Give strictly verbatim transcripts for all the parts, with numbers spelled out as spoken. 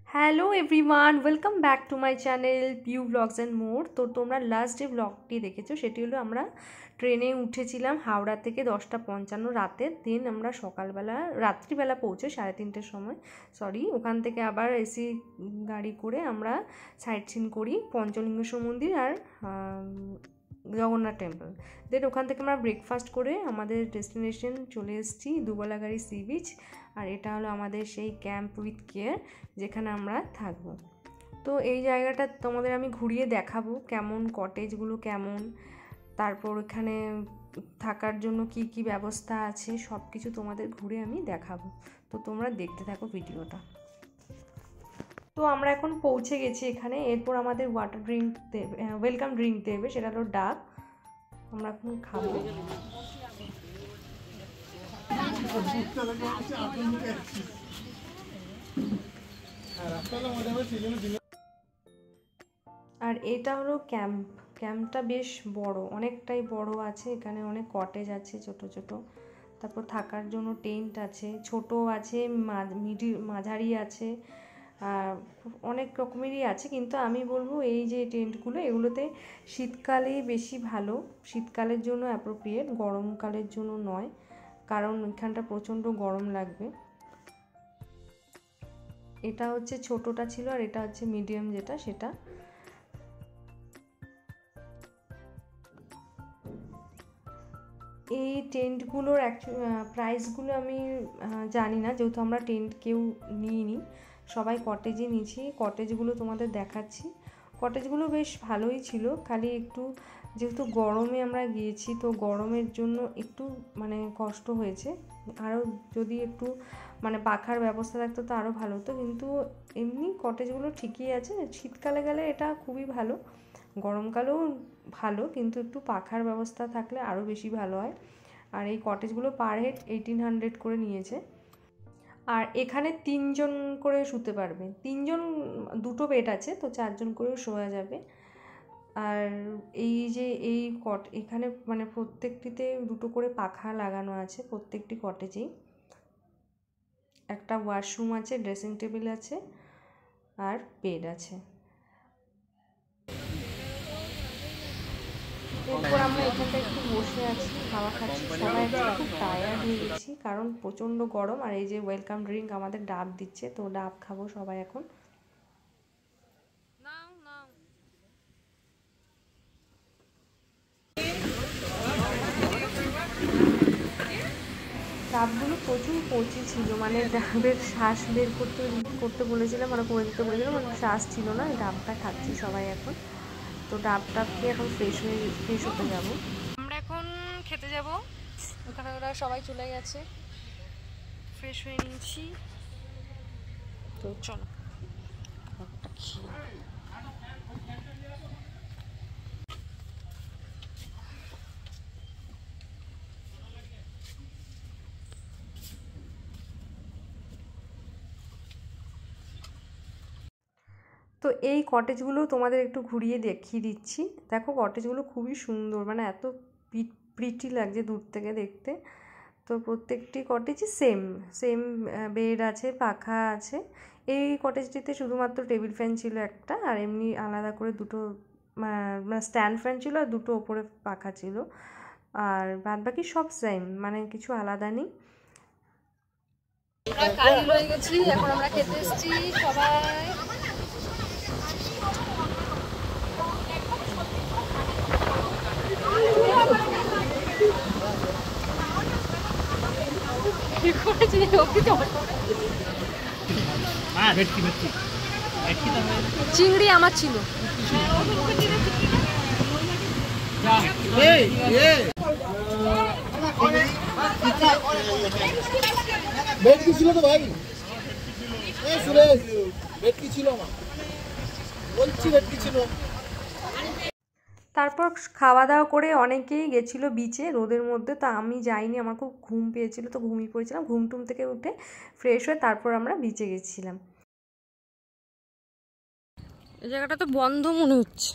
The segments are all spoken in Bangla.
Hello everyone, welcome back to my channel Piu vlogs and more. তো তোমরা লাস্ট যে ব্লগটি দেখেছো সেটি হলো আমরা ট্রেনে উঠেছিলাম হাওড়া থেকে দশটা পঞ্চান্ন রাতের দিন। আমরা সকালবেলা রাত্রিবেলা পৌঁছে সাড়ে তিনটের সময় সরি ওখান থেকে আবার এসি গাড়ি করে আমরা সাইট সিন করি পঞ্চলিঙ্গেশ্বর মন্দির আর জগন্নাথ টেম্পল। দেন ওখান থেকে আমরা ব্রেকফাস্ট করে আমাদের ডেস্টিনেশন চলে এসেছি দুবলাগাড়ি সি বিচ। আর এটা হলো আমাদের সেই ক্যাম্প উইথ কেয়ার যেখানে আমরা থাকবো। তো এই জায়গাটা তোমাদের আমি ঘুরিয়ে দেখাবো কেমন, কটেজগুলো কেমন, তারপর এখানে থাকার জন্য কি কি ব্যবস্থা আছে সব কিছু তোমাদের ঘুরে আমি দেখাবো। তো তোমরা দেখতে থাকো ভিডিওটা। তো আমরা এখন পৌঁছে গেছি এখানে। এরপর আমাদের ওয়াটার ড্রিঙ্ক দেবে, ওয়েলকাম ড্রিঙ্ক দেবে, সেটা হলো ডাব। আমরা এখন খাবো। আর এটা হলো ক্যাম্প। ক্যাম্পটা বেশ বড়, অনেকটাই বড় আছে। এখানে অনেক কটেজ আছে ছোট ছোট, তারপর থাকার জন্য টেন্ট আছে, ছোট আছে, মিডিল মাঝারি আছে, আর অনেক রকমেরই আছে। কিন্তু আমি বলবো এই যে টেন্টগুলো এগুলোতে শীতকালে বেশি ভালো, শীতকালের জন্য অ্যাপ্রোপ্রিয়েট, গরমকালের জন্য নয়, কারণ এখানটা প্রচণ্ড গরম লাগবে। এটা হচ্ছে ছোটটা ছিল আর এটা হচ্ছে মিডিয়াম যেটা সেটা। এই টেন্টগুলোর প্রাইসগুলো আমি জানি না, যেহেতু আমরা টেন্ট কেউ নিইনি, সবাই কটেজই নিয়েছি। কটেজগুলো তোমাদের দেখাচ্ছি। কটেজগুলো বেশ ভালোই ছিল, খালি একটু যেহেতু গরমে আমরা গিয়েছি তো গরমের জন্য একটু মানে কষ্ট হয়েছে। আরও যদি একটু মানে পাখার ব্যবস্থা থাকতো তো আরও ভালো হতো, কিন্তু এমনি কটেজগুলো ঠিকই আছে। শীতকালে গেলে এটা খুবই ভালো, গরমকালেও ভালো, কিন্তু একটু পাখার ব্যবস্থা থাকলে আরও বেশি ভালো হয়। আর এই কটেজগুলো পার হেড এইটিন হান্ড্রেড করে নিয়েছে। আর এখানে তিনজন করে শুতে পারবে, তিনজন, দুটো বেড আছে তো চারজন করেও শোয়া যাবে। আর এই যে এই কট এখানে মানে প্রত্যেকটিতে দুটো করে পাখা লাগানো আছে প্রত্যেকটি কটেজেই। একটা ওয়াশরুম আছে, ড্রেসিং টেবিল আছে আর বেড আছে। এরপর আমরা এখানটা একটু বসে আছি, খাওয়া খাচ্ছি, সবাই আজকে খুব টায়ার্ড হয়ে গেছি কারণ প্রচণ্ড গরম। আর এই যে ওয়েলকাম ড্রিঙ্ক আমাদের ডাব দিচ্ছে, তো ডাব খাবো সবাই এখন। ডাবগুলো প্রচুর কচি ছিল, মানে ডাবের শ্বাস বের করতে করতে বলেছিলাম, মানে করে দিতে বলেছিলাম, মানে শ্বাস ছিল না। ডাবটা খাচ্ছি সবাই এখন। তো ডাবটা খেয়ে এখন ফ্রেশ হয়ে ফ্রেশ হতে যাবো। আমরা এখন খেতে যাব, ওখানে ওরা সবাই চলে গেছে, ফ্রেশ হয়ে নিয়েছি। তো চলো ডাবটা খেয়ে। তো এই কটেজগুলো তোমাদের একটু ঘুরিয়ে দেখিয়ে দিচ্ছি। দেখো কটেজগুলো খুবই সুন্দর, মানে এত প্রিটি লাগছে দূর থেকে দেখতে। তো প্রত্যেকটি কটেজই সেম সেম বেড আছে, পাখা আছে। এই কটেজটিতে শুধুমাত্র টেবিল ফ্যান ছিল একটা, আর এমনি আলাদা করে দুটো মানে স্ট্যান্ড ফ্যান ছিল আর দুটো ওপরে পাখা ছিল। আর বাদ বাকি সব সেম, মানে কিছু আলাদা নেই। আমরা কালি লয়ে গেছি, এখন আমরা খেতে এসেছি সবাই। চিংড়ি আমার ছিল, বেড কি ছিল তো ভাই? এ সুরেশ, বেড কি ছিল আমার? বলছি বেড কি ছিল? তারপর খাওয়া দাওয়া করে অনেকেই গেছিলো বিচে রোদের মধ্যে, তা আমি যাইনি, আমার খুব ঘুম পেয়েছিল তো ঘুমিয়ে পড়েছিলাম। ঘুম টুম থেকে উঠে ফ্রেশ হয়ে তারপর আমরা বিচে গেছিলাম। এই জায়গাটা তো বন্ধ মনে হচ্ছে।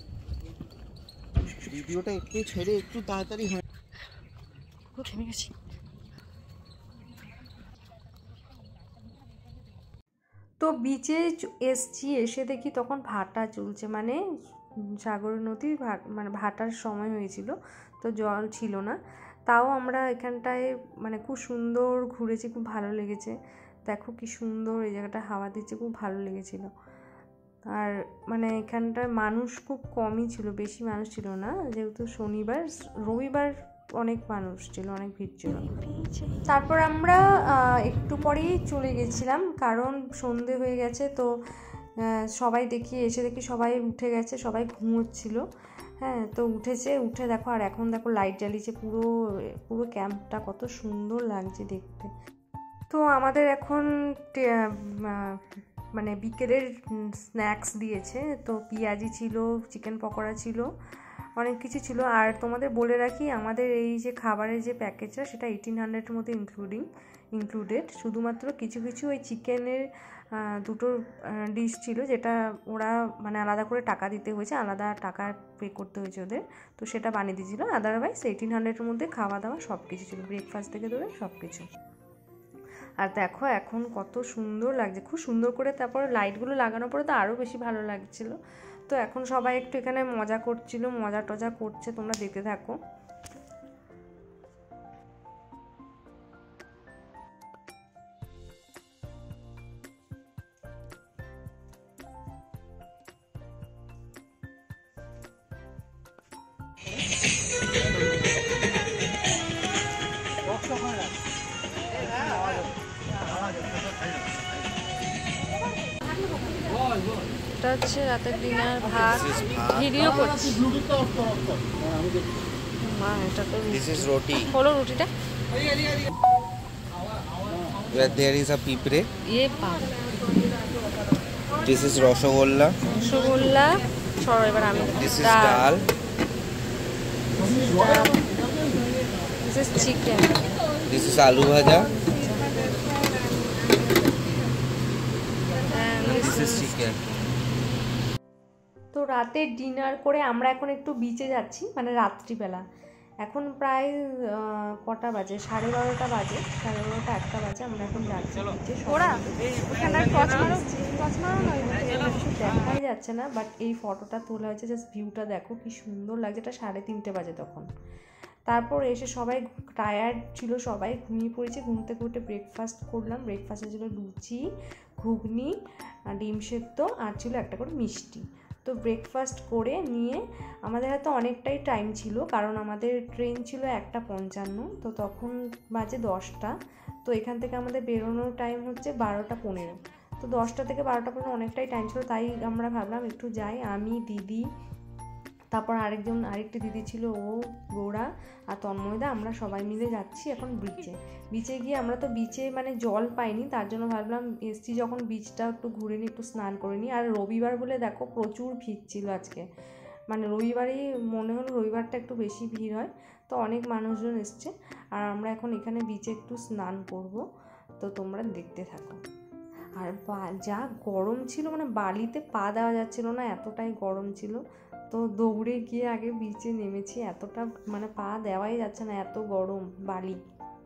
ভিডিওটা একটু ছেড়ে একটু তাড়াতাড়ি হয়। থেমে গেছি। তো তো বিচে এসছি, এসে দেখি তখন ভাটা চলছে, মানে সাগর নদীর মানে ভাটার সময় হয়েছিল, তো জল ছিল না। তাও আমরা এখানটায় মানে খুব সুন্দর ঘুরেছি, খুব ভালো লেগেছে। দেখো কি সুন্দর এই জায়গাটা হাওয়া দিচ্ছে, খুব ভালো লেগেছিলো। আর মানে এখানটায় মানুষ খুব কমই ছিল, বেশি মানুষ ছিল না, যেহেতু শনিবার, রবিবার অনেক মানুষ ছিল, অনেক ভিড় ছিল। তারপর আমরা একটু পরেই চলে গেছিলাম, কারণ সন্ধে হয়ে গেছে। তো সবাই দেখি এসে দেখি সবাই উঠে গেছে, সবাই ঘুমোচ্ছিল। হ্যাঁ, তো উঠেছে, উঠে দেখো, আর এখন দেখো লাইট জ্বালিয়েছে, পুরো পুরো ক্যাম্পটা কত সুন্দর লাগছে দেখতে। তো আমাদের এখন মানে বিকেলের স্ন্যাক্স দিয়েছে, তো পেঁয়াজি ছিল, চিকেন পকোড়া ছিল, অনেক কিছু ছিল। আর তোমাদের বলে রাখি, আমাদের এই যে খাবারের যে প্যাকেজটা, সেটা এইটিন হান্ড্রেডের মধ্যে ইনক্লুডিং ইনক্লুডেড শুধুমাত্র কিছু কিছু ওই চিকেনের দুটো ডিশ ছিল, যেটা ওরা মানে আলাদা করে টাকা দিতে হয়েছে, আলাদা টাকা পে করতে হয়েছে ওদের, তো সেটা বানিয়ে দিয়েছিল। আদারওয়াইজ এইটিন হান্ড্রেডের মধ্যে খাওয়া দাওয়া সব কিছু ছিল, ব্রেকফাস্ট থেকে ধরে সব কিছু। আর দেখো এখন কত সুন্দর লাগছে, খুব সুন্দর করে। তারপর লাইটগুলো লাগানোর পরে তো আরও বেশি ভালো লাগছিল। তো এখন সবাই একটু এখানে মজা করছিল, মজা টজা করছে, তোমরা দেখতে থাকো। এটা হচ্ছে রাতের ডিনার, ভাত, ভিডিও করছি। মা এটা তো This is roti. হলো রুটিটা। Where there is a pipre. ये पाव। This is rasgulla. রসগোল্লা। সরো এবার আমি। This is dal. This is chicken. This is aloo bhaja. And this is chicken. তো রাতে ডিনার করে আমরা এখন একটু বিচে যাচ্ছি, মানে রাত্রিবেলা। এখন প্রায় কটা বাজে, সাড়ে বারোটা বাজে, সাড়ে বারোটা একটা বাজে। আমরা এখন যাচ্ছি দেখাই যাচ্ছে না, বাট এই ফটোটা তোলা হয়েছে, জাস্ট ভিউটা দেখো কি সুন্দর লাগছে। এটা সাড়ে তিনটে বাজে তখন। তারপর এসে সবাই টায়ার্ড ছিল, সবাই ঘুমিয়ে পড়েছে। ঘুম থেকে উঠে ব্রেকফাস্ট করলাম। ব্রেকফাস্টে ছিল লুচি, ঘুগনি, ডিম সেদ্ধ, আর ছিল একটা করে মিষ্টি। তো ব্রেকফাস্ট করে নিয়ে আমাদের হাতে অনেকটাই টাইম ছিল, কারণ আমাদের ট্রেন ছিল একটা পঞ্চান্ন, তো তখন বাজে দশটা। তো এখান থেকে আমাদের বেরোনোর টাইম হচ্ছে বারোটা পনেরো। তো দশটা থেকে বারোটা পনেরো অনেকটাই টাইম ছিল, তাই আমরা ভাবলাম একটু যাই। আমি, দিদি, তারপর আরেকজন আরেকটি দিদি ছিল, ও, গৌড়া আর তন্ময়দা, আমরা সবাই মিলে যাচ্ছি এখন বিচে। বিচে গিয়ে আমরা তো বিচে মানে জল পাইনি, তার জন্য ভাবলাম এসছি যখন বিচটা একটু ঘুরে নিই, একটু স্নান করে নিই। আর রবিবার বলে দেখো প্রচুর ভিড় ছিল আজকে, মানে রবিবারই মনে হলো রবিবারটা একটু বেশি ভিড় হয়, তো অনেক মানুষজন এসছে। আর আমরা এখন এখানে বিচে একটু স্নান করব, তো তোমরা দেখতে থাকো। আর যা গরম ছিল, মানে বালিতে পা দেওয়া যাচ্ছিল না, এতটাই গরম ছিল। তো দৌড়ে গিয়ে আগে বিচে নেমেছি, এতটা মানে পা দেওয়াই যাচ্ছে না, এত গরম বালি।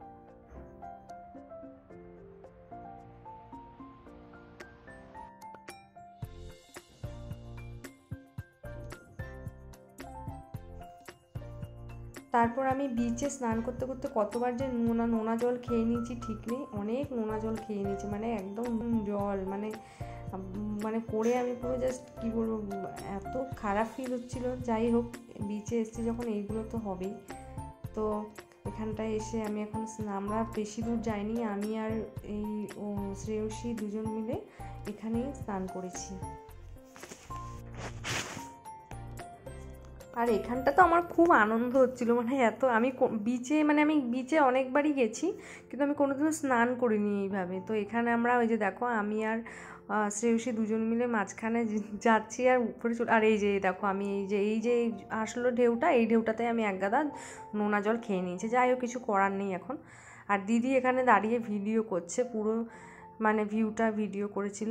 তারপর আমি বিচে স্নান করতে করতে কতবার যে নোনা নোনা জল খেয়ে নিয়েছি ঠিক নেই, অনেক নোনা জল খেয়ে নিয়েছি, মানে একদম জল, মানে মানে পড়ে আমি পুরো জাস্ট কী বলবো, এত খারাপ ফিল হচ্ছিল। যাই হোক, বিচে এসেছি যখন এইগুলো তো হবেই। তো এখানটায় এসে আমি এখন আমরা বেশি দূর যাইনি, আমি আর এই শ্রেয়সী দুজন মিলে এখানেই স্নান করেছি। আর এখানটা তো আমার খুব আনন্দ হচ্ছিল, মানে এত আমি বিচে মানে আমি বিচে অনেকবারই গেছি, কিন্তু আমি কোনোদিনও স্নান করিনি এইভাবে। তো এখানে আমরা ওই যে দেখো আমি আর শ্রেয়সী দুজন মিলে মাঝখানে যাচ্ছি, আর উপরে চলে, আর এই যে দেখো আমি এই যে এই যে আসলো ঢেউটা, এই ঢেউটাতে আমি এক গাদা নোনা জল খেয়ে নিয়েছি। যাই হোক, কিছু করার নেই এখন। আর দিদি এখানে দাঁড়িয়ে ভিডিও করছে, পুরো মানে ভিউটা ভিডিও করেছিল।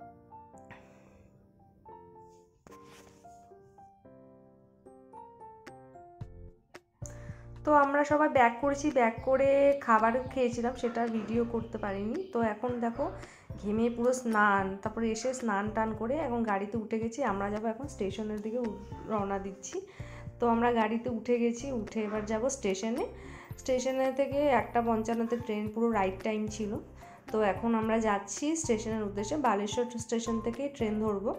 তো আমরা সবাই ব্যাক করেছি, ব্যাক করে খাবারও খেয়েছিলাম, সেটা ভিডিও করতে পারিনি। তো এখন দেখো ঘেমে পুরো স্নান, তারপরে এসে স্নান টান করে এখন গাড়িতে উঠে গেছি। আমরা যাবো এখন স্টেশনের দিকে রওনা দিচ্ছি। তো আমরা গাড়িতে উঠে গেছি, উঠে এবার যাব স্টেশনে। স্টেশনে থেকে একটা পঞ্চান্নতে ট্রেন, পুরো রাইট টাইম ছিল। তো এখন আমরা যাচ্ছি স্টেশনের উদ্দেশ্যে, বালেশ্বর স্টেশন থেকে ট্রেন ধরবো।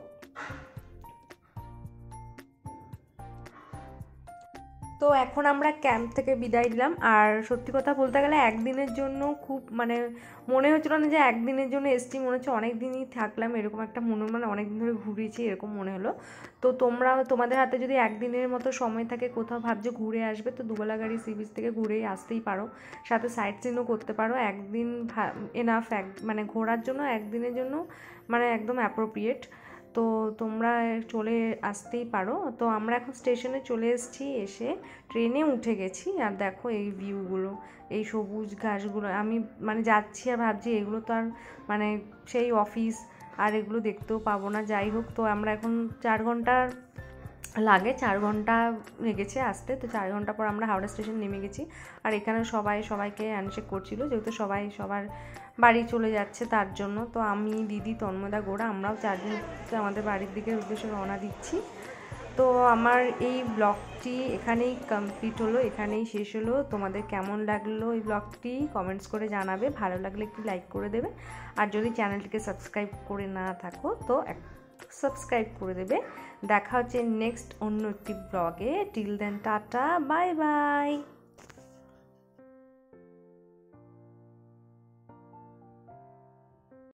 তো এখন আমরা ক্যাম্প থেকে বিদায় দিলাম। আর সত্যি কথা বলতে গেলে একদিনের জন্য খুব মানে মনে হচ্ছিল না যে একদিনের জন্য এসছি, মনে হচ্ছে অনেক দিনই থাকলাম, এরকম একটা মনে মানে অনেক দিন ধরে ঘুরেছি এরকম মনে হলো। তো তোমরা তোমাদের হাতে যদি একদিনের মতো সময় থাকে, কোথাও ভাবছো ঘুরে আসবে, তো দুবলাগাড়ি সি বিচ থেকে ঘুরেই আসতেই পারো, সাথে সাইট সিনও করতে পারো। একদিন এনাফ, এক মানে ঘোরার জন্য একদিনের জন্য মানে একদম অ্যাপ্রোপ্রিয়েট। তো তোমরা চলে আসতেই পারো। তো আমরা এখন স্টেশনে চলে এসেছি, এসে ট্রেনে উঠে গেছি। আর দেখো এই ভিউগুলো, এই সবুজ ঘাসগুলো, আমি মানে যাচ্ছি আর ভাবছি এগুলো তো আর মানে সেই অফিস আর এগুলো দেখতেও পাবো না। যাই হোক, তো আমরা এখন চার ঘন্টা লাগে, চার ঘন্টা লেগেছে আসতে। তো চার ঘন্টা পর আমরা হাওড়া স্টেশন নেমে গেছি। আর এখানে সবাই সবাইকে হ্যান্ডশেক করছিল, যেহেতু সবাই সবার বাড়ি চলে যাচ্ছে তার জন্য। তো আমি, দিদি, তন্ময়দা, গোড়া, আমরাও চারজন আমাদের বাড়ির দিকে উদ্দেশ্যে রওনা দিচ্ছি। তো আমার এই ব্লগটি এখানেই কমপ্লিট হলো, এখানেই শেষ হলো। তোমাদের কেমন লাগলো এই ব্লগটি কমেন্টস করে জানাবে, ভালো লাগলে একটু লাইক করে দেবে। আর যদি চ্যানেলটিকে সাবস্ক্রাইব করে না থাকো তো সাবস্ক্রাইব করে দেবে। দেখা হচ্ছে নেক্সট অন্য একটি ব্লগে। Till then tata, bye by.